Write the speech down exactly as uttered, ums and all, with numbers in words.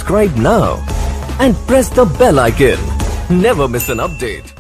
subscribe now and press the bell icon. Never miss an update.